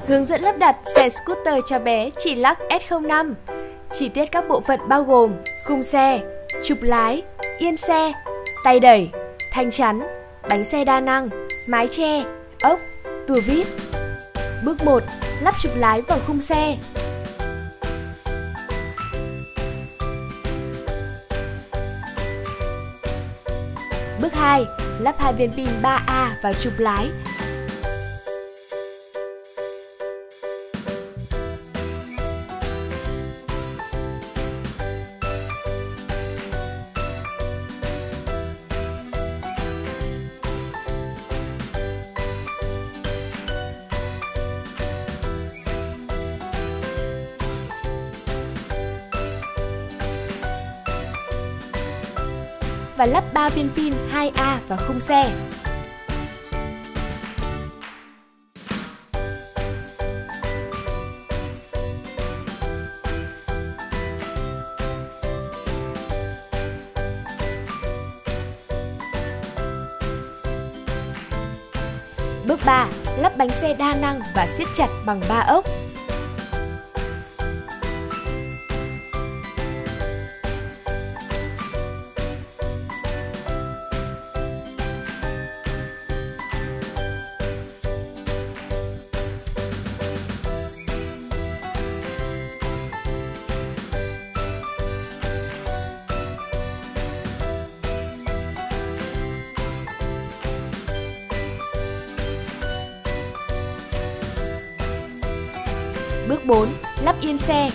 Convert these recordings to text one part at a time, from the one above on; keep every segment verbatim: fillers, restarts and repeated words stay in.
Hướng dẫn lắp đặt xe scooter cho bé Chilac S không năm. Chi tiết các bộ phận bao gồm khung xe, trục lái, yên xe, tay đẩy, thanh chắn, bánh xe đa năng, mái che, ốc, tua vít. Bước một. Lắp trục lái vào khung xe. Bước hai. Lắp hai viên pin ba A vào trục lái. Và lắp ba viên pin hai A vào khung xe. Bước ba. Lắp bánh xe đa năng và siết chặt bằng ba ốc. Bước bốn. Lắp yên xe.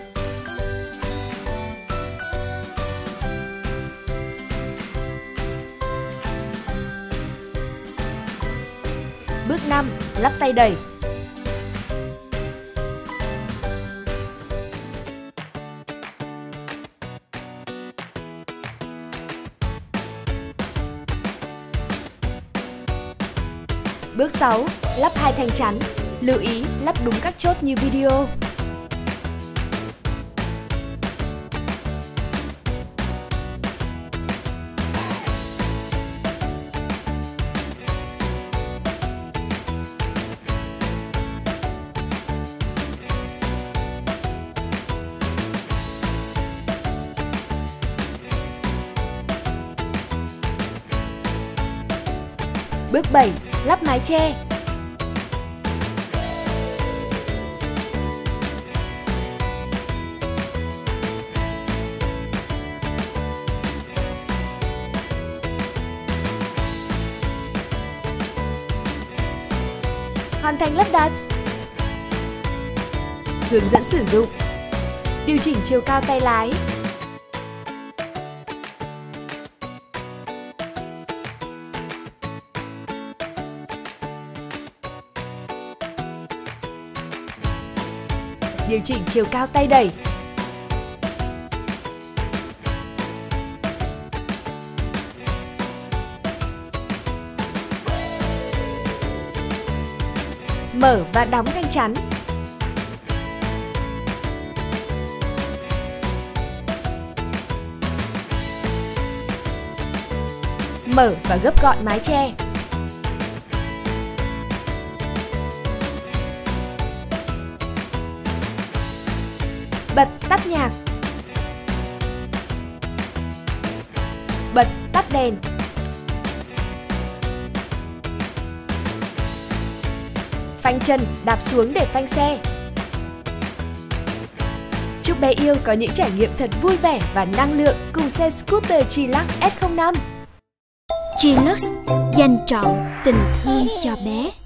Bước năm. Lắp tay đẩy. Bước sáu. Lắp hai thanh chắn. Lưu ý lắp đúng các chốt như video. Bước bảy. Lắp mái che. Hoàn thành lắp đặt. Hướng dẫn sử dụng. Điều chỉnh chiều cao tay lái. Điều chỉnh chiều cao tay đẩy. Mở và đóng thanh chắn. Mở và gấp gọn mái che. Bật tắt nhạc. Bật tắt đèn. Phanh chân, đạp xuống để phanh xe. Chúc bé yêu có những trải nghiệm thật vui vẻ và năng lượng cùng xe scooter Chilac S không năm. Chilac dành trọn tình thương cho bé.